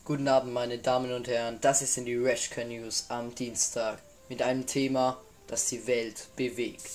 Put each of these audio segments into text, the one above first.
Guten Abend, meine Damen und Herren. Das sind die Rashka News am Dienstag mit einem Thema, das die Welt bewegt.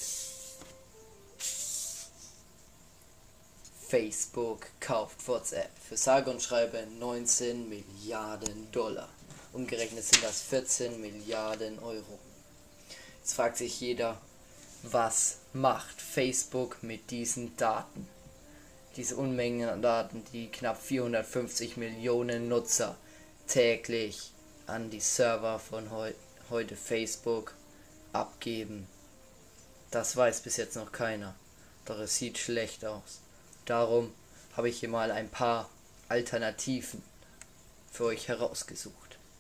Facebook kauft WhatsApp für sage und schreibe 19 Milliarden Dollar. Umgerechnet sind das 14 Milliarden Euro. Jetzt fragt sich jeder, was macht Facebook mit diesen Daten? Diese Unmengen an Daten, die knapp 450 Millionen Nutzer täglich an die Server von heute Facebook abgeben. Das weiß bis jetzt noch keiner, doch es sieht schlecht aus. Darum habe ich hier mal ein paar Alternativen für euch herausgesucht.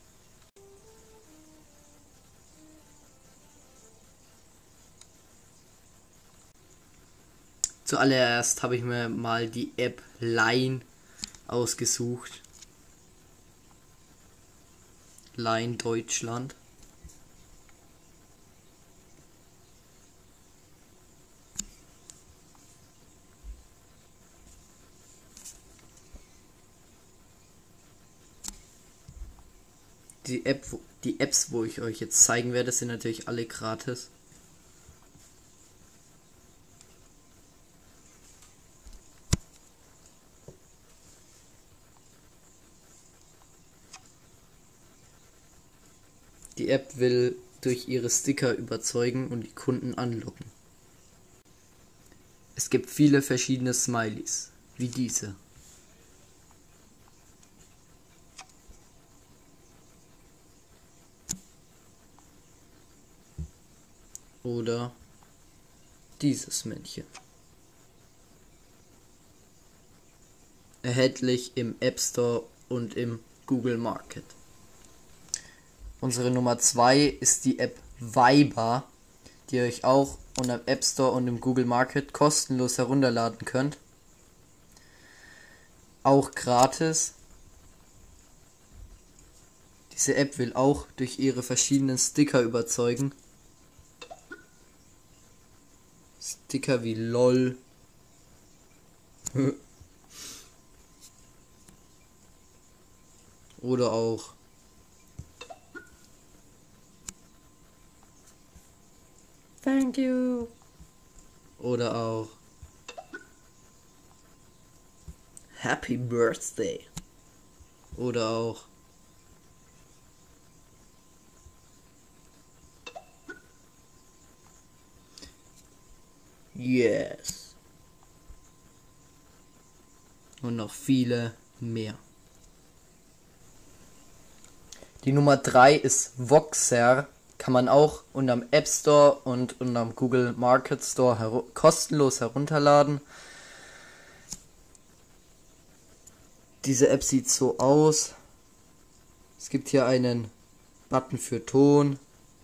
Zuallererst habe ich mir mal die App Line ausgesucht. Line Deutschland. Die Apps, wo ich euch jetzt zeigen werde, sind natürlich alle gratis. Die App will durch ihre Sticker überzeugen und die Kunden anlocken. Es gibt viele verschiedene Smileys, wie diese. Oder dieses Männchen. Erhältlich im App Store und im Google Market. Unsere Nummer 2 ist die App Viber, die ihr euch auch unter dem App Store und im Google Market kostenlos herunterladen könnt. Auch gratis. Diese App will auch durch ihre verschiedenen Sticker überzeugen. Sticker wie LOL. Oder auch Thank you. Oder auch Happy Birthday. Oder auch Yes. Und noch viele mehr. Die Nummer 3 ist Voxer. Kann man auch unterm App Store und unterm Google Market Store kostenlos herunterladen. Diese App sieht so aus. Es gibt hier einen Button für Ton.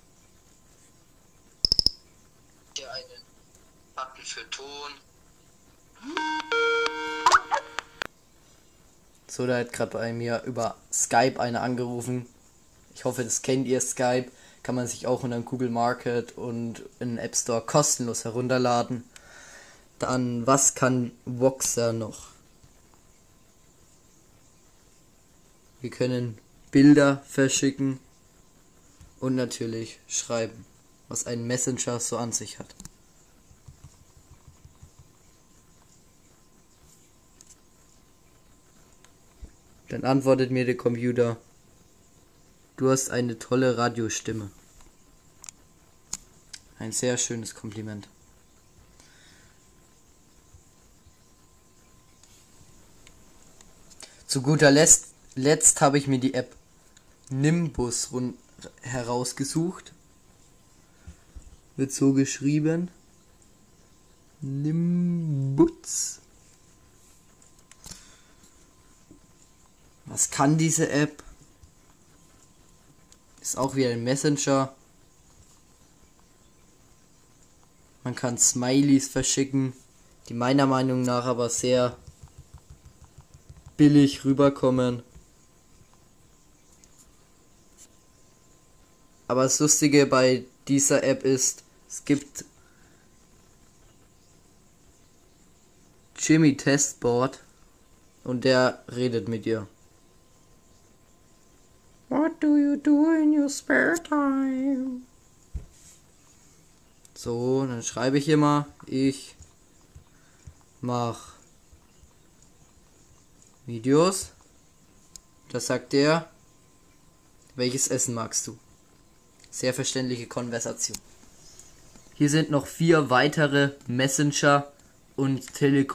So, da hat gerade bei mir über Skype einer angerufen. Ich hoffe, das kennt ihr, Skype. Kann man sich auch unter Google Market und in den App Store kostenlos herunterladen. Dann, was kann Voxer noch? Wir können Bilder verschicken und natürlich schreiben, was ein Messenger so an sich hat. Dann antwortet mir der Computer: Du hast eine tolle Radiostimme. Ein sehr schönes Kompliment. Zu guter Letzt habe ich mir die App Nimbus herausgesucht. Wird so geschrieben. Nimbus. Was kann diese App? Ist auch wieder ein Messenger. Man kann Smileys verschicken, die meiner Meinung nach aber sehr billig rüberkommen. Aber das Lustige bei dieser App ist, es gibt Jimmy Testboard und der redet mit dir. What do you do in your spare time? So, dann schreibe ich hier mal, ich mach Videos. Das sagt der. Welches Essen magst du? Sehr verständliche Konversation. Hier sind noch 4 weitere Messenger und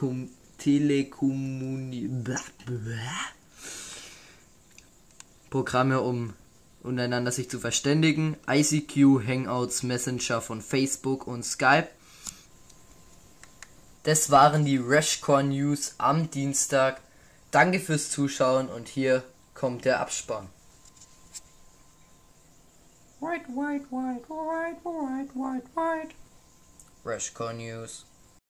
Programme, um untereinander sich zu verständigen. ICQ, Hangouts, Messenger von Facebook und Skype. Das waren die Rashcore News am Dienstag. Danke fürs Zuschauen und hier kommt der Abspann. White. Rashcore News.